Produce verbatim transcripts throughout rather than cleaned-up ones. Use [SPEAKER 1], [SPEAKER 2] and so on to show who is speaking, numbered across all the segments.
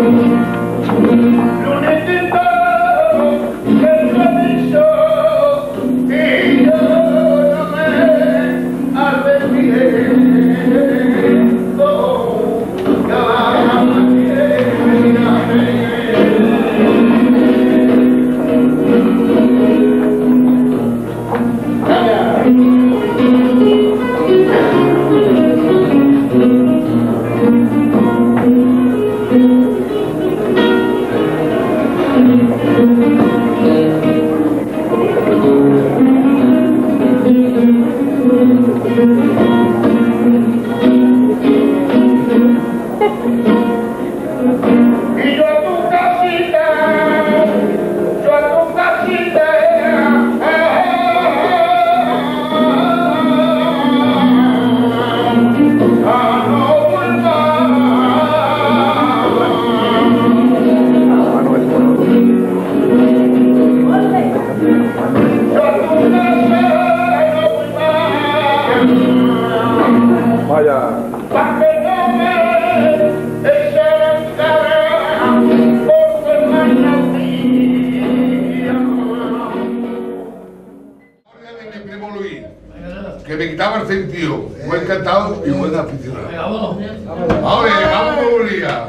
[SPEAKER 1] Que me quitaba el sentido. Buen cantado y buen aficionado. Ahora llegamos a Bolivia.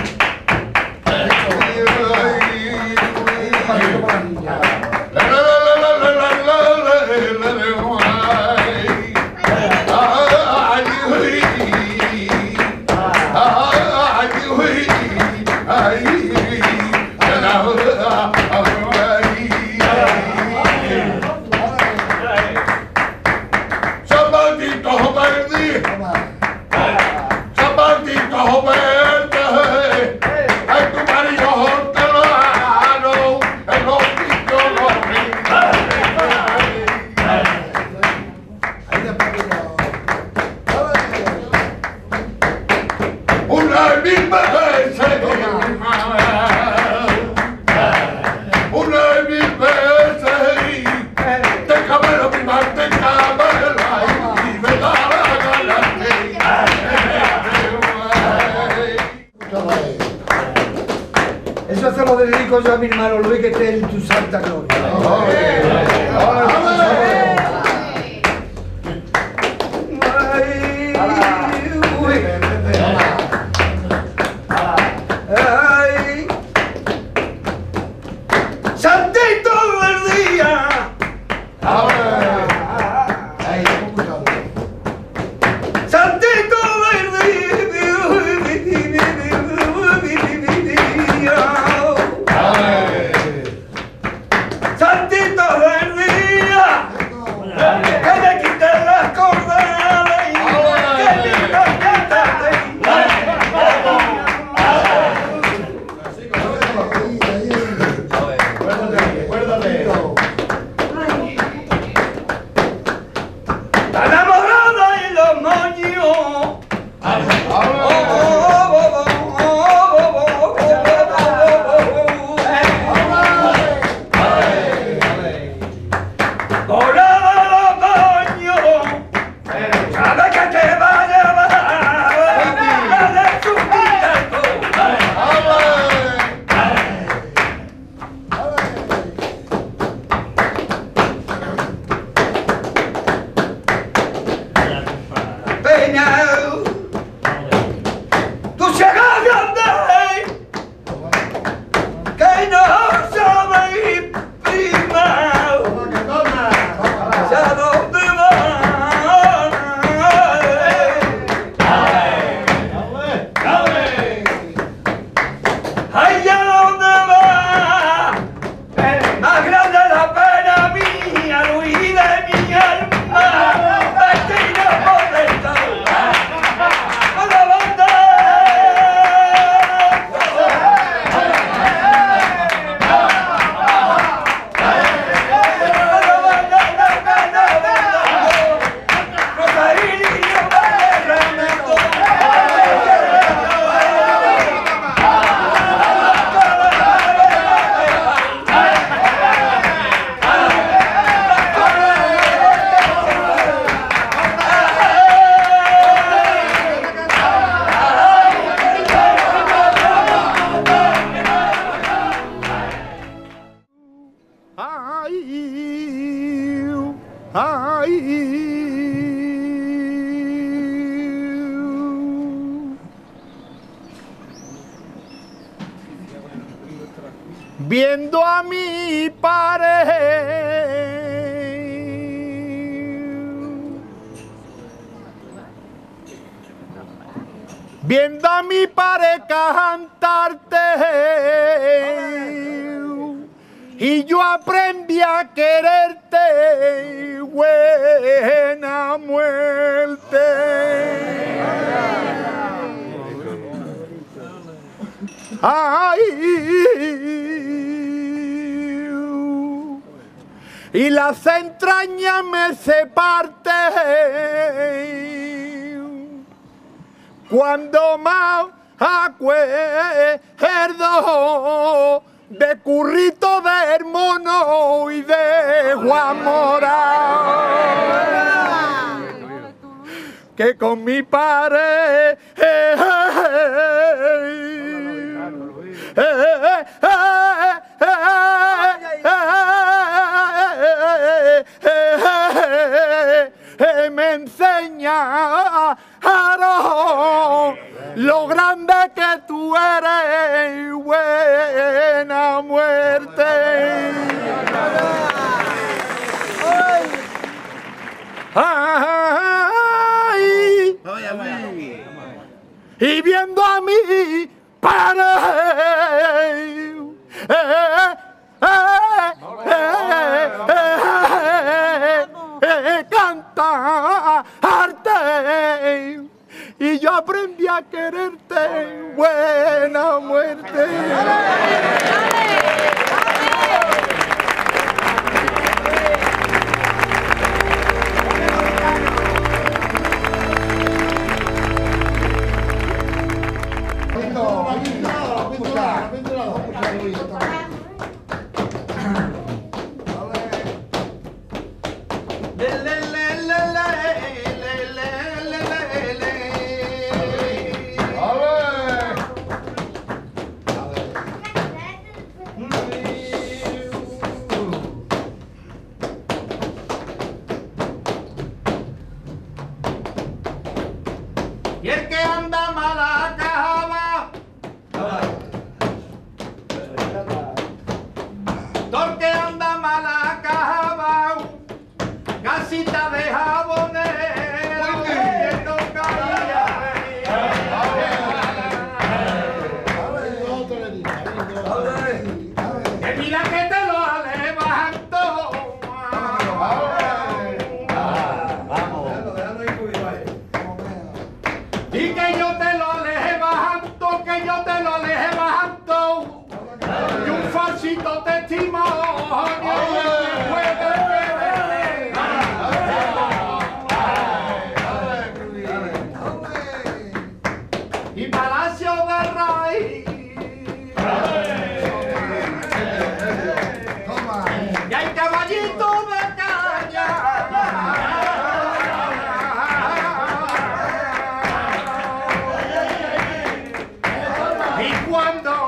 [SPEAKER 2] Eso se lo dedico yo a mi hermano Luis, que esté en tu santa gloria. ¡Santito del día! ¡Santito del día! ¡Santito del día! ¡Que me quiten las corderas! ¡Que me quiten las corderas!
[SPEAKER 3] viendo a mi pareja, viendo a mi pareja cantarte, y yo aprendí a quererte, buena muerte. Ay, y las entrañas me se parten cuando más acuerdo de Currito, del Mono y de Juan Morán, que con mi padre me enseñaron lo grande que tú eres, buena muerte. Ay, y viendo a mi padre cantarte, y yo aprendí a quererte, buena muerte. Y el que anda mala cava, todo el que anda mala cava, casita de jabonera, que no caía. Que mira que te lo levanto. Y que yo te lo levanto, que yo te lo levanto, y un falsito testimonio puede querer. Y Palacio del Rey, y hay caballito de calle. Y cuando